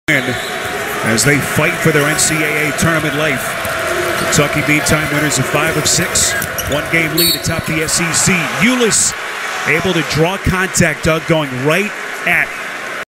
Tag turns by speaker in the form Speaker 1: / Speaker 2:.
Speaker 1: As they fight for their NCAA tournament life. Kentucky, meantime, winners of 5 of 6. One-game lead atop the SEC. Ulis able to draw contact, Doug, going right at